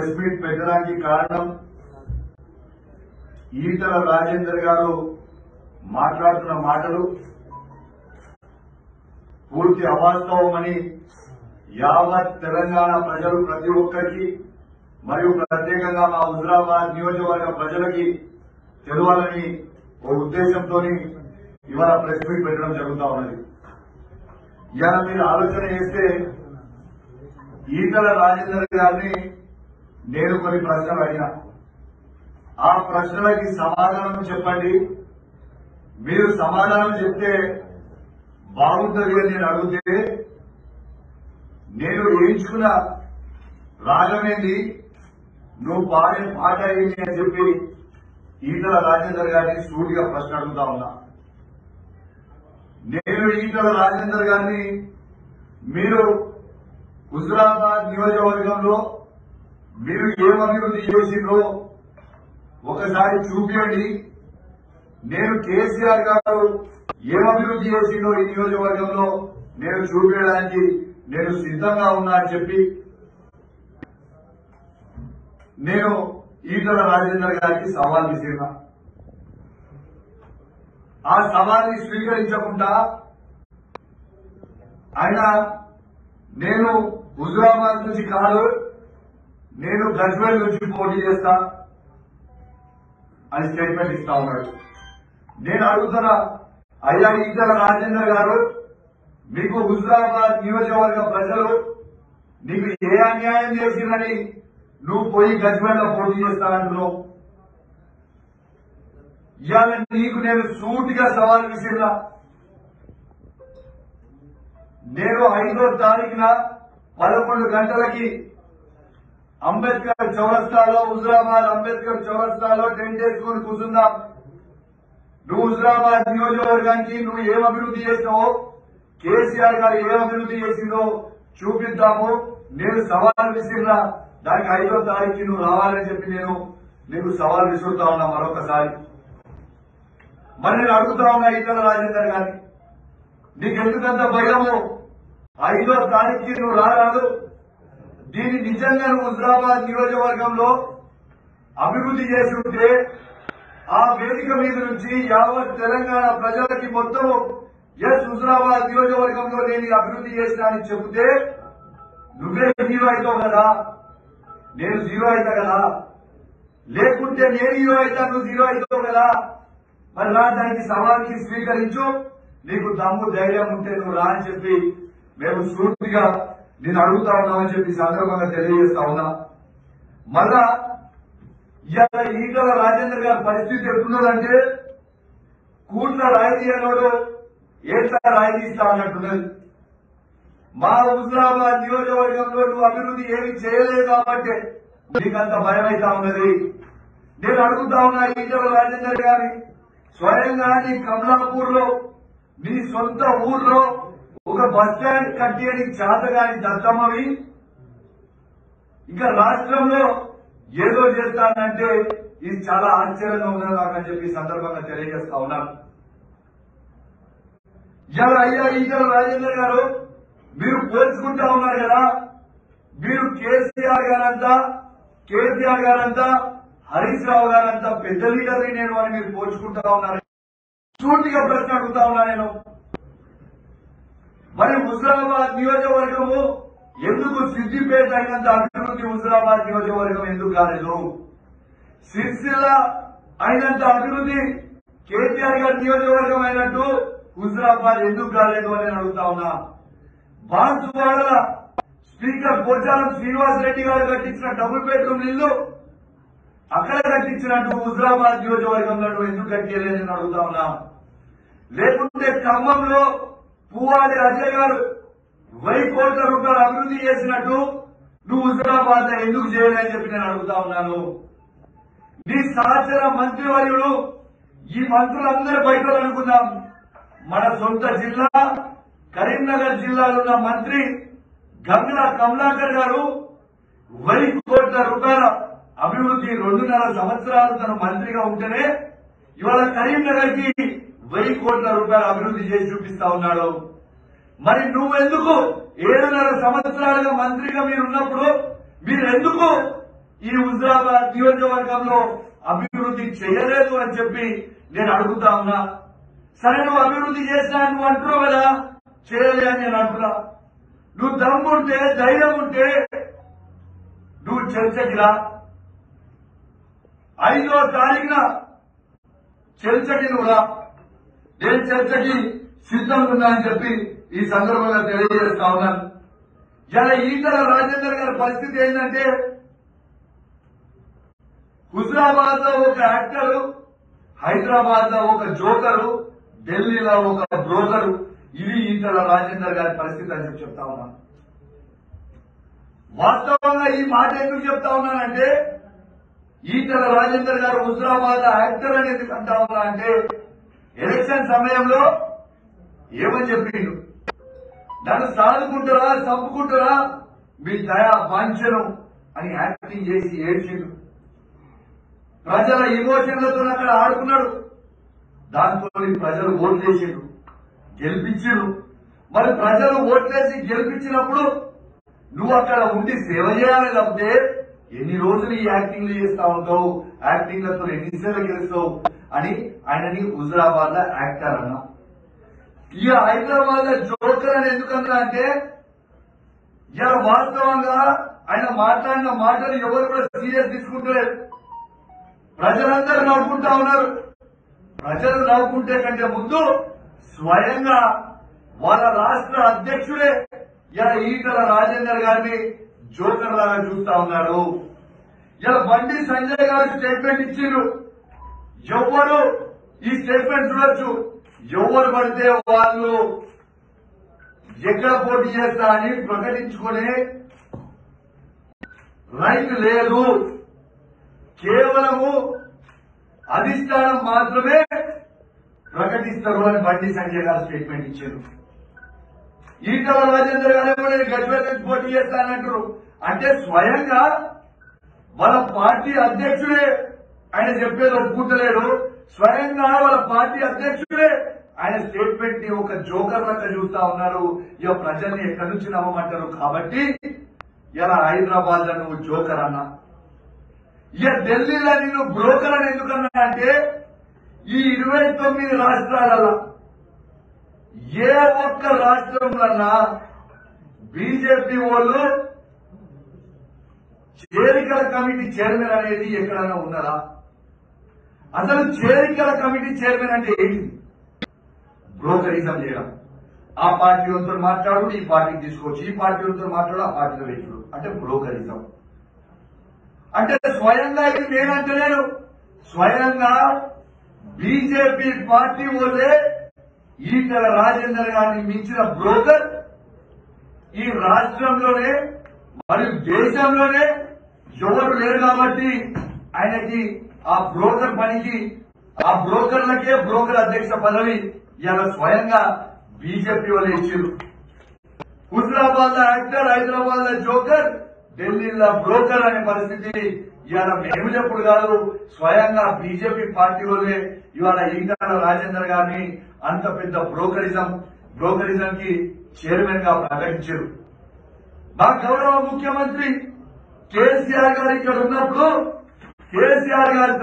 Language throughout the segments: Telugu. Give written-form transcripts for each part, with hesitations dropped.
ప్రెస్ మీట్ పెట్టడానికి కారణం ఈటల రాజేందర్ గారు మాట్లాడుతున్న మాటలు పూర్తి అవాస్తవమని యావత్ తెలంగాణ ప్రజలు ప్రతి ఒక్కరికి మరియు ప్రత్యేకంగా మా హుజురాబాద్ నియోజకవర్గ ప్రజలకి తెలవాలని ఓ ఉద్దేశంతో ఇవాళ ప్రెస్ మీట్ పెట్టడం జరుగుతా ఉన్నది. ఇవాళ మీరు ఆలోచన చేస్తే ఈటల రాజేందర్ గారిని నేను కొన్ని ప్రశ్నలు అడిగినా, ఆ ప్రశ్నలకి సమాధానం చెప్పండి, మీరు సమాధానం చెప్తే బాగుంటుంది అని నేను అడిగితే నేను ఎంచుకున్న రాగమేంది, నువ్వు పాడే పాట అయింది అని చెప్పి ఈటల రాజేందర్ గారిని సూటిగా ప్రశ్న అడుగుతా ఉన్నా. నేను ఈటల రాజేందర్ గారిని మీరు హుజురాబాద్ నియోజకవర్గంలో మీరు ఏం అభివృద్ధి చేసిందో ఒకసారి చూపించండి, నేను కేసీఆర్ గారు ఏం అభివృద్ధి చేసిందో ఈ నియోజకవర్గంలో నేను చూపించడానికి నేను సిద్ధంగా ఉన్నా అని చెప్పి నేను ఈటల రాజేందర్ గారికి సవాల్ విసిరినా. ఆ సవాల్ని స్వీకరించకుండా ఆయన నేను హుజురాబాద్ నుంచి కాదు, నేను గజ్వేల్ నుంచి పోటీ చేస్తా అని స్టేట్మెంట్ ఇస్తా ఉన్నాడు. నేను అడుగుతున్నా, అయ్యా ఈటల రాజేందర్ గారు, మీకు హుజురాబాద్ నియోజకవర్గ ప్రజలు నీకు ఏ అన్యాయం చేసిందని నువ్వు పోయి గజ్వేల్ లో పోటీ చేస్తానంటున్నావు? ఇవాళ నీకు నేను సూటిగా సవాల్ విసిరినా. నేను 5వ తారీఖున 11 గంటలకి అంబేద్కర్ చౌరస్తాలో, హుజురాబాద్ అంబేద్కర్ చౌరస్తాలో టెంట్ వేసుకుని కూర్చుందాం. నువ్వు హుజురాబాద్ నియోజకవర్గానికి నువ్వు ఏం అభివృద్ధి చేసినావో, కేసీఆర్ గారు ఏం అభివృద్ధి చేసిందో చూపిద్దాము. నేను సవాల్ విసిరినా, దానికి 5వ తారీఖుకి నువ్వు రావాలని చెప్పి నేను నీకు సవాల్ విసురుతా ఉన్నా మరొకసారి. మరి నేను అడుగుతా ఉన్నా ఈటల రాజేందర్ గారిని, నీకెందుకంత భయము? 5వ తారీఖుకి నువ్వు రారాదు. దీన్ని నిజంగా నువ్వు హుజురాబాద్ నియోజకవర్గంలో అభివృద్ధి చేసి ఉంటే ఆ వేదిక మీద నుంచి యావత్ తెలంగాణ ప్రజలకి మొత్తం ఎస్ హుజురాబాద్ నియోజకవర్గంలో నేను అభివృద్ధి చేసినా అని చెబితే నువ్వే హీరో అవుతావు కదా, నేను జీరో అవుతా కదా. లేకుంటే నేను హీరో అవుతా, నువ్వు జీరో అవుతావు కదా. మరి రా, దానికి సవాల్కి స్వీకరించు, నీకు దమ్ము ధైర్యం ఉంటే నువ్వు రా అని చెప్పి మేము సూటిగా నేను అడుగుతా ఉన్నామని చెప్పి సందర్భంగా తెలియజేస్తా ఉన్నా. మళ్ళా ఇవాళ ఈటల రాజేందర్ గారి పరిస్థితి ఎట్లున్నదంటే, కూట్ల రాయి తీయనోడు ఏట్లా రాయి తీస్తా అన్నట్టున్నది. మా హుజురాబాద్ నియోజకవర్గంలో నువ్వు అభివృద్ధి ఏమి చేయలేదు కాబట్టి నీకంత భయం అవుతా ఉన్నది. నేను అడుగుతా ఉన్నా ఈటల రాజేందర్ గారి, స్వయంగా నీ కమలాపూర్ లో నీ సొంత ఊర్లో ఒక బస్టాండ్ కట్టేది చేతగాని దత్తమ్మవి ఇంకా రాష్ట్రంలో ఏదో చేస్తానంటే ఇది చాలా ఆశ్చర్యంగా ఉన్నది నాకని చెప్పి సందర్భంగా తెలియజేస్తా ఉన్నాను. ఇలా అయ్యా ఈటల రాజేందర్ గారు, మీరు పోల్చుకుంటా ఉన్నారు కదా, మీరు కేసీఆర్ గారంతా హరీష్ రావు గారంతా పెద్ద లీడర్ని నేను అని మీరు పోల్చుకుంటా ఉన్నారు. సూటిగా ప్రశ్న అడుగుతా ఉన్నా నేను, మరి హుజురాబాద్ నియోజకవర్గము ఎందుకు సిద్దిపేట అయినంత అభివృద్ధి హుజురాబాద్ నియోజకవర్గం ఎందుకు కాలేదు? సిరిసిల్ల అయినంత అభివృద్ధి కేసీఆర్ గారి నియోజకవర్గం అయినట్టు హుజురాబాద్ ఎందుకు కాలేదు అని నేను అడుగుతా ఉన్నా. బాన్సువాడ స్పీకర్ పోచారం శ్రీనివాస్ రెడ్డి గారు కట్టించిన డబుల్ బెడ్రూమ్ ఇల్లు అక్కడ కట్టించినట్టు హుజురాబాద్ నియోజకవర్గంలో నువ్వు ఎందుకు కట్టేయలేదు అని అడుగుతా ఉన్నా. లేకుంటే ఖమ్మంలో పువ్వాడి అజయ్ గారు 1000 కోట్ల రూపాయలు అభివృద్ధి చేసినట్టు నువ్వు హుజురాబాద్ లో ఎందుకు చేయలేదని చెప్పి నేను అడుగుతా ఉన్నాను. నీ సహచర మంత్రివర్యులు, ఈ మంత్రులందరూ బయట అనుకుందాం, మన సొంత జిల్లా కరీంనగర్ జిల్లాలో ఉన్న మంత్రి గంగుల కమలాకర్ గారు 1000 కోట్ల రూపాయల అభివృద్ధి 2.5 సంవత్సరాలు తన మంత్రిగా ఉంటేనే ఇవాళ కరీంనగర్ కి 1000 కోట్ల రూపాయల అభివృద్ధి చేసి చూపిస్తా ఉన్నాడు. మరి నువ్వెందుకు 7.5 సంవత్సరాలుగా మంత్రిగా మీరున్నప్పుడు మీరెందుకు ఈ హుజరాబాద్ నియోజకవర్గంలో అభివృద్ధి చేయలేదు అని చెప్పి నేను అడుగుతా ఉన్నా. సరే, నువ్వు అభివృద్ధి చేసినా నువ్వు అంటున్నావు కదా, చేయలే అని నేను అంటున్నా. నువ్వు దమ్ముంటే, ధైర్యం ఉంటే నువ్వు చర్చకి రా. 5వ తారీఖున చర్చకి నువ్వు రా. నేను చర్చకి సిద్ధంగా ఉన్నా అని చెప్పి ఈ సందర్భంగా తెలియజేస్తా ఉన్నాను. ఇలా ఈటల రాజేందర్ గారి పరిస్థితి ఏంటంటే, హుజరాబాద్ లో ఒక యాక్టరు, హైదరాబాద్ లో ఒక జోకరు, ఢిల్లీలో ఒక బ్రోకరు. ఇది ఈటల రాజేందర్ గారి పరిస్థితి అని చెప్పి చెప్తా ఉన్నాను. వాస్తవంగా ఈ మాట ఎందుకు చెప్తా ఉన్నానంటే, ఈటల రాజేందర్ గారు హుజరాబాద్ యాక్టర్ అని ఎందుకు అంటా ఉన్నా అంటే, ఎలక్షన్ సమయంలో ఏమని చెప్పిండు, నన్ను సాదుకుంటారా, చంపుకుంటారా, మీ దయా వాంఛను అని యాక్టింగ్ చేసి ఏడ్చిండు. ప్రజల ఇమోషన్లతో అక్కడ ఆడుకున్నాడు. దాంతో ప్రజలు ఓట్లేసిండు, గెలిపించిండు. మరి ప్రజలు ఓట్లేసి గెలిపించినప్పుడు నువ్వు అక్కడ ఉండి సేవ చేయాలి తప్పితే ఎన్ని రోజులు ఈ యాక్టింగ్లు చేస్తా ఉంటావు, యాక్టింగ్లతో ఎన్నిసార్లు గెలుస్తావు అని ఆయనని హుజరాబాద్ లో యాక్టర్ అన్నా. ఇక హైదరాబాద్ లో జోకర్ అని ఎందుకన్నా అంటే, ఇలా వాస్తవంగా ఆయన మాట్లాడిన మాటలు ఎవరు కూడా సీరియస్ తీసుకుంటలేరు. ప్రజలందరూ నవ్వుకుంటా ఉన్నారు. ప్రజలు నవ్వుకుంటే కంటే ముందు స్వయంగా వాళ్ళ రాష్ట్ర అధ్యక్షుడే ఇలా ఈటల రాజేందర్ గారిని జోకర్ లాగా చూస్తా ఉన్నాడు. ఇలా బండి సంజయ్ గారు స్టేట్మెంట్ ఇచ్చిండ్రు. ఎవరు ఈ స్టేట్మెంట్ చూడొచ్చు, ఎవరు పడితే వాళ్ళు ఎక్కడ పోటీ చేస్తా అని ప్రకటించుకునే రైట్ లేదు, కేవలము అధిష్టానం మాత్రమే ప్రకటిస్తారు అని బండి సంజయ్ గారు స్టేట్మెంట్ ఇచ్చారు. ఈటల రాజేందర్ గారు నేను గజ్వేల్ నుంచి పోటీ చేస్తానంటారు. అంటే స్వయంగా వాళ్ళ పార్టీ అధ్యక్షుడే ఆయన చెప్పేది ఒప్పుకుంటలేడు. స్వయంగా వాళ్ళ పార్టీ అధ్యక్షుడే ఆయన స్టేట్మెంట్ ని ఒక జోకర్ లెక్క చూస్తా ఉన్నారు. ఇక ప్రజల్ని ఎక్కడి నుంచి నమ్మమంటారు. కాబట్టి ఇలా హైదరాబాద్ లో నువ్వు జోకర్ అన్నా, ఇక ఢిల్లీలో నేను బ్రోకర్ అని ఎందుకన్నా అంటే, ఈ 29 రాష్ట్రాలలో ఏ ఒక్క రాష్ట్రంలో బీజేపీ వాళ్ళు చేరికల కమిటీ చైర్మన్ అనేది ఎక్కడైనా ఉన్నారా? అసలు చేరికల కమిటీ చైర్మన్ అంటే ఏంటి? బ్రోకరిజం చేయడం. ఆ పార్టీ వాళ్ళతో మాట్లాడు, ఈ పార్టీకి తీసుకోవచ్చు, ఈ పార్టీ వాళ్ళతో మాట్లాడు, ఆ పార్టీలో వెచ్చుడు, అంటే బ్రోకరిజం. అంటే స్వయంగా ఇది నేనంటలేను, స్వయంగా బీజేపీ పార్టీ వాళ్ళే ఈటల రాజేందర్ గారిని మించిన బ్రోకర్ ఈ రాష్ట్రంలోనే మరియు దేశంలోనే ఎవరు లేరు. కాబట్టి ఆయనకి ఆ బ్రోకర్ పనికి, ఆ బ్రోకర్లకే బ్రోకర్ అధ్యక్ష పదవి ఇలా స్వయంగా బీజేపీ వాళ్ళు ఇచ్చారు. హుజరాబాద్ లో యాక్టర్, హైదరాబాద్ లో జోకర్, ఢిల్లీలో బ్రోకర్ అనే పరిస్థితి ఇవాళ మేము చెప్పుడు కాదు, స్వయంగా బీజేపీ పార్టీ వాళ్ళే ఇవాళ ఈటల రాజేందర్ గారిని అంత పెద్ద బ్రోకరిజం కి చైర్మన్ గా ప్రకటించారు. మా గౌరవ ముఖ్యమంత్రి కేసీఆర్ గారు ఇక్కడ ఉన్నప్పుడు కేసీఆర్ గారి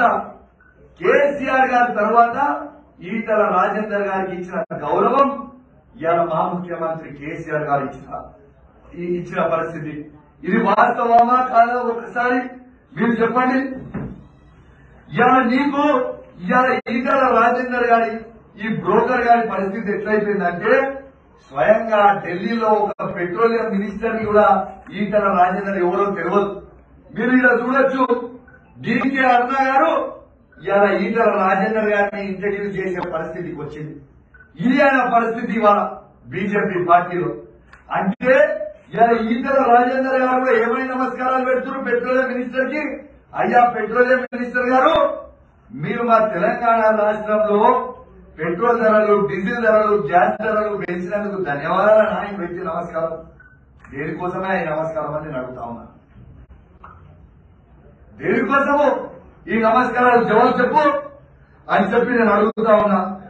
తర్వాత ఈటల రాజేందర్ గారికి ఇచ్చిన గౌరవం ఇవాళ మా ముఖ్యమంత్రి కేసీఆర్ గారు ఇచ్చిన పరిస్థితి. ఇది వాస్తవమా కాదా ఒకసారి మీరు చెప్పండి. ఇవాళ నీకు ఇవాళ ఈటల రాజేందర్ గారి ఈ బ్రోకర్ గారి పరిస్థితి ఎట్లయిపోయిందంటే, స్వయంగా ఢిల్లీలో ఒక పెట్రోలియం మినిస్టర్ ని కూడా ఈటల రాజేందర్ ఎవరో తెలియదు. మీరు ఇలా చూడొచ్చు, డీకే అరుణ గారు ఇవాళ ఈటల రాజేందర్ గారిని ఇంటర్వ్యూ చేసే పరిస్థితికి వచ్చింది. ఇది ఆయన పరిస్థితి ఇవాళ బీజేపీ పార్టీలో. అంటే ఇవాళ ఈటల రాజేందర్ గారు కూడా ఏమైనా నమస్కారాలు పెడుతున్నారు పెట్రోలియం మినిస్టర్ కి. అయ్యా పెట్రోలియం మినిస్టర్ గారు, మీరు మా తెలంగాణ రాష్ట్రంలో పెట్రోల్ ధరలు, డీజిల్ ధరలు, గ్యాస్ ధరలు పెంచినందుకు ధన్యవాదాలు. ఆయన పెట్టి నమస్కారం దేనికోసమే ఆయన నమస్కారం అని నేను అడుగుతా ఉన్నా. దేనికోసము ఈ నమస్కారాలు జవాబు చెప్పు అని చెప్పి నేను అడుగుతా ఉన్నా.